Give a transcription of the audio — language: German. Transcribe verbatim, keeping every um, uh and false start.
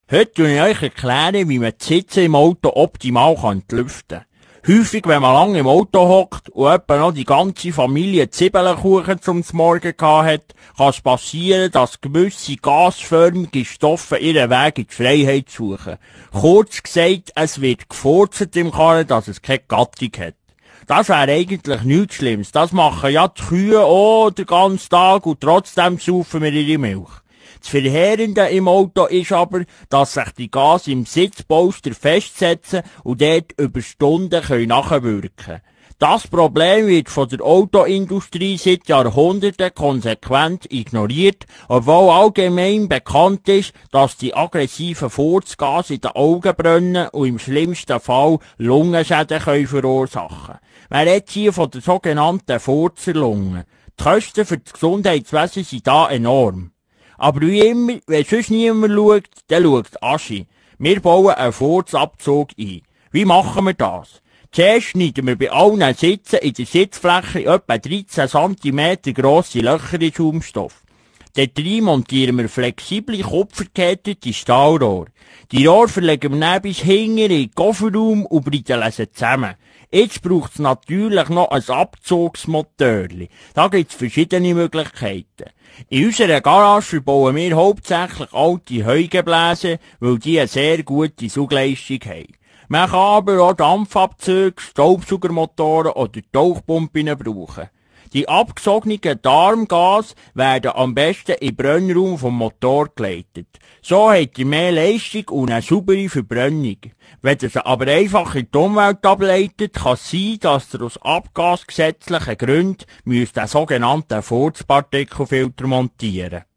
Heute will ich euch erklären, wie man die Sitze im Auto optimal lüften kann. Häufig, wenn man lange im Auto hockt und etwa noch die ganze Familie Zwiebelkuchen zum Morgen gehabt hat, kann es passieren, dass gewisse gasförmige Stoffe ihren Weg in die Freiheit suchen. Kurz gesagt, es wird gefurzt im Karren, dass es keine Gattung hat. Das wäre eigentlich nichts Schlimmes. Das machen ja die Kühe auch den ganzen Tag und trotzdem saufen wir ihre Milch. Das Verheerende im Auto ist aber, dass sich die Gase im Sitzpolster festsetzen und dort über Stunden können nachwirken. Das Problem wird von der Autoindustrie seit Jahrhunderten konsequent ignoriert, obwohl allgemein bekannt ist, dass die aggressiven Furzgase in den Augen brennen und im schlimmsten Fall Lungenschäden können verursachen. Wer redet hier von der sogenannten Furzerlunge? Die Kosten für das Gesundheitswesen sind da enorm. Aber wie immer, wenn sonst niemand schaut, dann schaut Aschi. Wir bauen einen Furzabzug ein. Wie machen wir das? Zuerst schneiden wir bei allen Sitzen in der Sitzfläche etwa dreizehn Zentimeter grosse Löcher in Schaumstoff. Dort rein montieren wir flexible, kupfergekettete Stahlrohre. Die Rohre verlegen wir dann bis hinten in den Kofferraum und breiteln sie zusammen. Jetzt braucht es natürlich noch ein Abzugsmotörli. Da gibt es verschiedene Möglichkeiten. In unserer Garage verbauen wir hauptsächlich alte Heugebläse, weil die eine sehr gute Saugleistung haben. Man kann aber auch Dampfabzüge, Staubsaugermotoren oder Tauchpumpen brauchen. Die abgesogenen Darmgase werden am besten in den Brennraum vom Motor geleitet. So hat ihr mehr Leistung und eine saubere Verbrennung. Wenn ihr sie aber einfach in die Umwelt ableitet, kann es sein, dass ihr aus abgasgesetzlichen Gründen müsst einen sogenannten Furzpartikelfilter montieren.